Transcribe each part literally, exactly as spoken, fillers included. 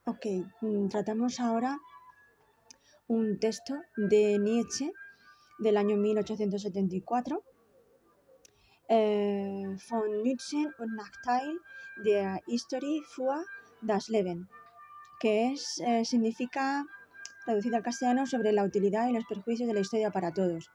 Ok, mm, tratamos ahora un texto de Nietzsche del año mil ochocientos setenta y cuatro, eh, von Nutzen und Nachteil der Historie für das Leben, que es, eh, significa, traducido al castellano, sobre la utilidad y los perjuicios de la historia para todos.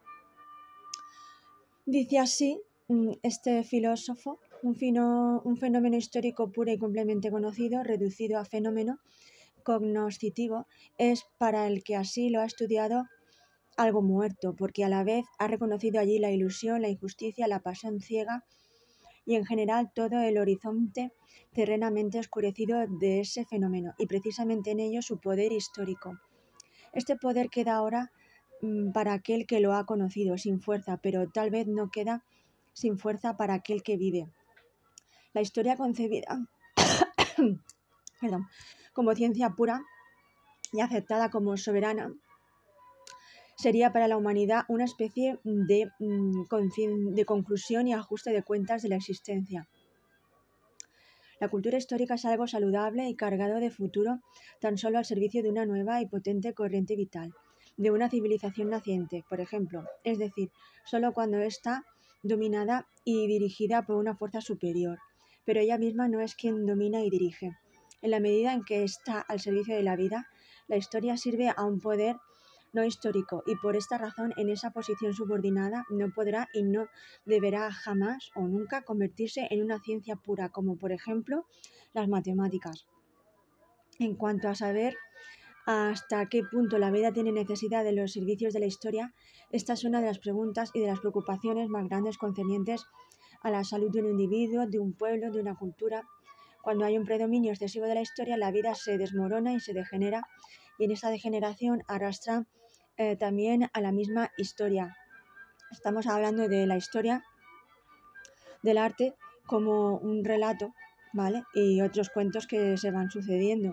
Dice así mm, este filósofo: un, fino, un fenómeno histórico puro y completamente conocido, reducido a fenómeno cognoscitivo, es para el que así lo ha estudiado algo muerto, porque a la vez ha reconocido allí la ilusión, la injusticia, la pasión ciega y en general todo el horizonte terrenamente oscurecido de ese fenómeno, y precisamente en ello su poder histórico. Este poder queda ahora mmm, para aquel que lo ha conocido, sin fuerza, pero tal vez no queda sin fuerza para aquel que vive. La historia concebida perdón, como ciencia pura y aceptada como soberana sería para la humanidad una especie de, de conclusión y ajuste de cuentas de la existencia. La cultura histórica es algo saludable y cargado de futuro, tan solo al servicio de una nueva y potente corriente vital, de una civilización naciente, por ejemplo, es decir, solo cuando está dominada y dirigida por una fuerza superior, pero ella misma no es quien domina y dirige. En la medida en que está al servicio de la vida, la historia sirve a un poder no histórico, y por esta razón en esa posición subordinada no podrá y no deberá jamás o nunca convertirse en una ciencia pura, como por ejemplo las matemáticas. En cuanto a saber hasta qué punto la vida tiene necesidad de los servicios de la historia, esta es una de las preguntas y de las preocupaciones más grandes concernientes a la salud de un individuo, de un pueblo, de una cultura. Cuando hay un predominio excesivo de la historia, la vida se desmorona y se degenera, y en esa degeneración arrastra eh, también a la misma historia. Estamos hablando de la historia del arte como un relato, ¿vale? Y otros cuentos que se van sucediendo.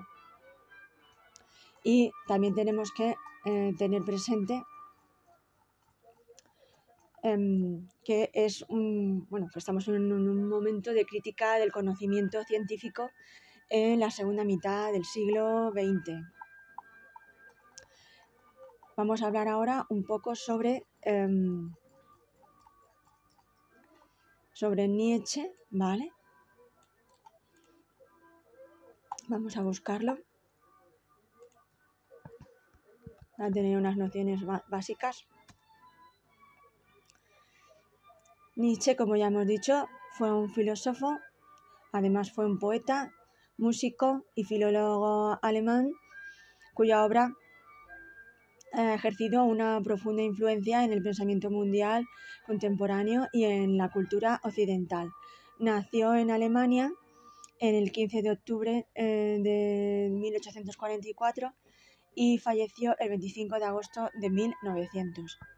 Y también tenemos que eh, tener presente eh, que es un, bueno, que estamos en un, en un momento de crítica del conocimiento científico en la segunda mitad del siglo veinte. Vamos a hablar ahora un poco sobre, eh, sobre Nietzsche, ¿vale? Vamos a buscarlo para tener unas nociones básicas. Nietzsche, como ya hemos dicho, fue un filósofo, además fue un poeta, músico y filólogo alemán, cuya obra ha ejercido una profunda influencia en el pensamiento mundial contemporáneo y en la cultura occidental. Nació en Alemania en el quince de octubre eh, de mil ochocientos cuarenta y cuatro y falleció el veinticinco de agosto de mil novecientos.